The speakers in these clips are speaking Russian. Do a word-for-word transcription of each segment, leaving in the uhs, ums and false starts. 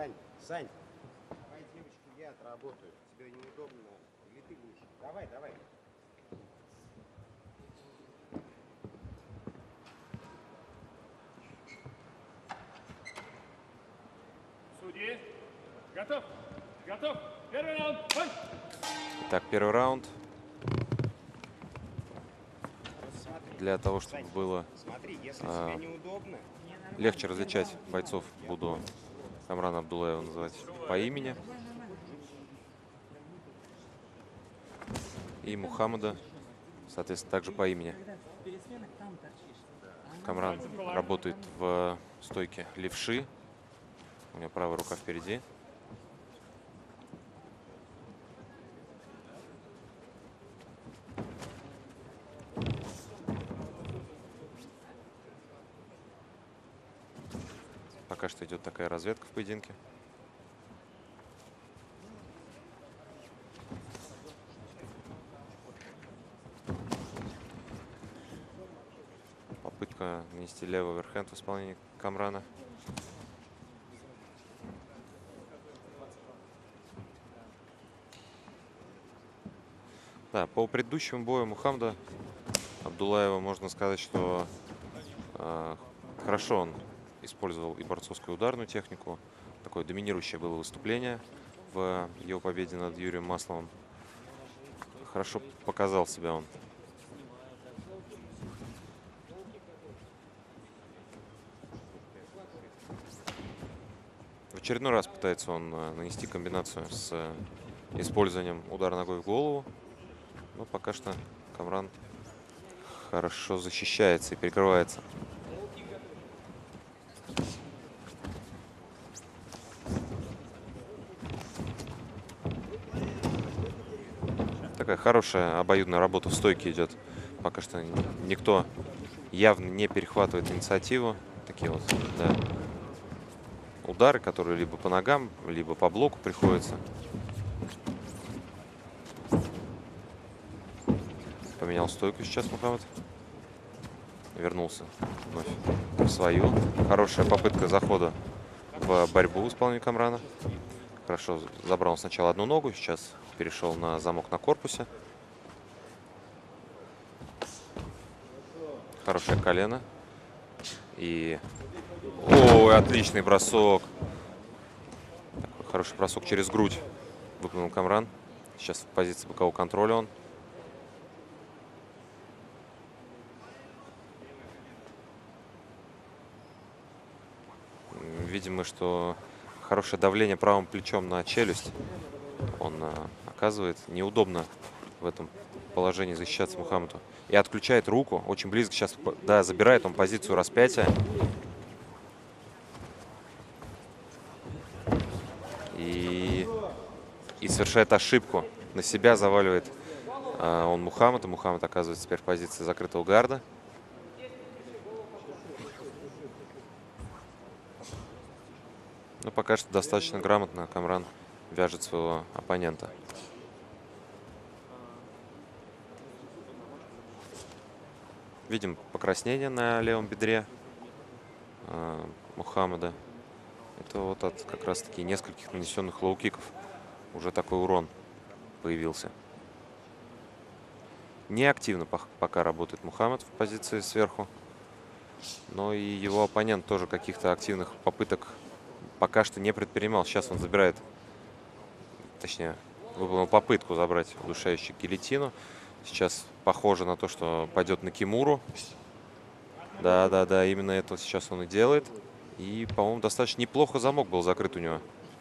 Сань, Сань, давай девочку я отработаю. Тебе неудобно. Или ты будешь? Давай, давай. Судьи, готов? Готов? Первый раунд, бой! Так, первый раунд. Смотри, Для того, чтобы Сань, было смотри, если а, тебе неудобно, легче различать бойцов, буду Камрана Абдуллаева называть по имени. И Мухаммада, соответственно, также по имени. Камран работает в стойке левши. У него правая рука впереди. Пока что идет такая разведка в поединке. Попытка нанести левый оверхенд в исполнении Камрана. Да, по предыдущему бою Мухаммада Абдуллаева можно сказать, что э, хорошо он использовал и борцовскую ударную технику. Такое доминирующее было выступление в его победе над Юрием Масловым. Хорошо показал себя он. В очередной раз пытается он нанести комбинацию с использованием удара ногой в голову. Но пока что Камран хорошо защищается и прикрывается. Такая хорошая обоюдная работа в стойке идет. Пока что никто явно не перехватывает инициативу. Такие вот, да, удары, которые либо по ногам, либо по блоку приходится. Поменял стойку сейчас Мухаммад. Вернулся вновь в свою. Хорошая попытка захода в борьбу в исполнении Камрана. Хорошо забрал сначала одну ногу, сейчас перешел на замок на корпусе. Хорошее колено. И... Ой, отличный бросок. Такой хороший бросок через грудь выполнил Камран. Сейчас в позиции бокового контроля он. Видимо, что хорошее давление правым плечом на челюсть он а, оказывает. Неудобно в этом положении защищаться Мухаммаду. И отключает руку. Очень близко сейчас, да, забирает он позицию распятия. И, и совершает ошибку. На себя заваливает а, он Мухаммада. Мухаммад оказывается теперь в позиции закрытого гарда. Но пока что достаточно грамотно Камран вяжет своего оппонента. Видим покраснение на левом бедре э, Мухаммада. Это вот от как раз таки нескольких нанесенных лоу-киков уже такой урон появился. Неактивно пока работает Мухаммад в позиции сверху. Но и его оппонент тоже каких-то активных попыток пока что не предпринимал. Сейчас он забирает, точнее, выполнил попытку забрать удушающую гильотину. Сейчас похоже на то, что пойдет на Кимуру. Да-да-да, именно это сейчас он и делает. И, по-моему, достаточно неплохо замок был закрыт у него.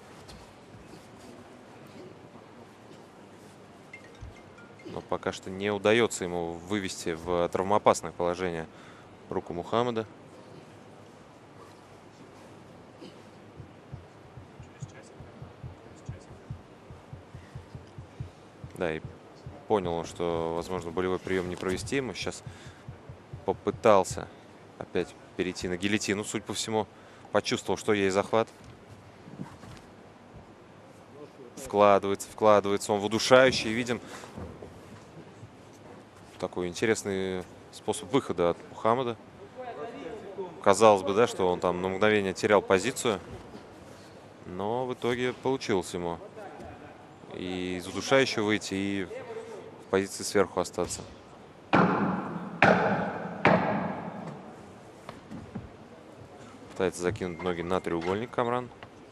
Но пока что не удается ему вывести в травмоопасное положение руку Мухаммада. Да, и понял он, что, возможно, болевой прием не провести ему. Сейчас попытался опять перейти на гильотину, судя по всему. Почувствовал, что ей захват. Вкладывается, вкладывается он в удушающий. Видим такой интересный способ выхода от Мухаммада. Казалось бы, да, что он там на мгновение терял позицию. Но в итоге получилось ему и из удушающего выйти, и в позиции сверху остаться. Пытается закинуть ноги на треугольник Камран.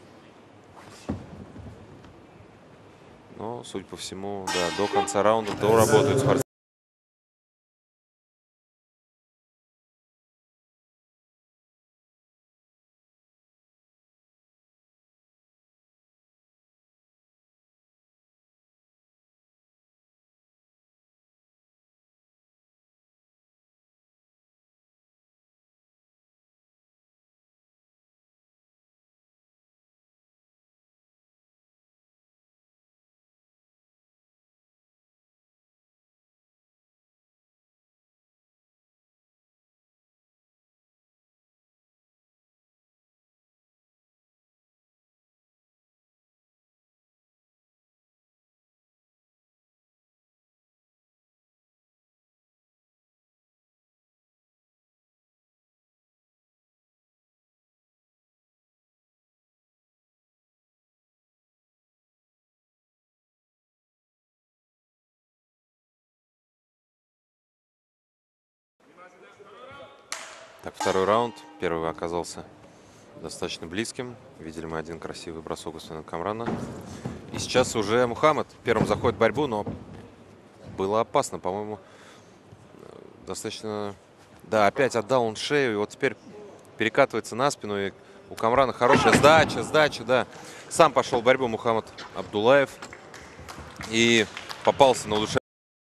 Но, судя по всему, да, до конца раунда доработают спортсмены. Так, второй раунд. Первый оказался достаточно близким. Видели мы один красивый бросок Усмана Камрана. И сейчас уже Мухаммад первым заходит в борьбу, но было опасно, по-моему, достаточно... Да, опять отдал он шею, и вот теперь перекатывается на спину, и у Камрана хорошая сдача, сдача, да. Сам пошел в борьбу Мухаммад Абдуллаев и попался на удушение.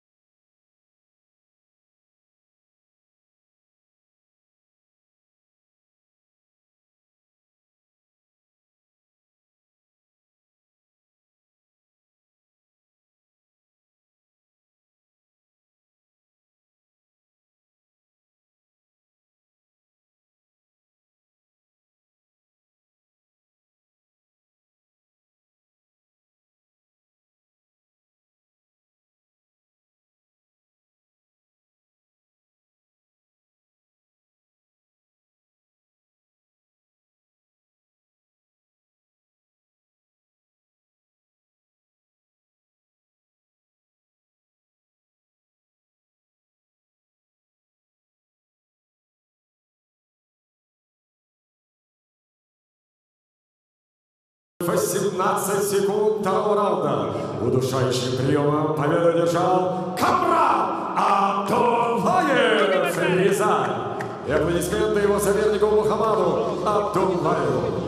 восемнадцать секунд второго раунда. Удушающим приемом победу одержал Камран Абдуллаев, Рязань. И аплодисменты его сопернику Мухаммаду Абдуллаеву.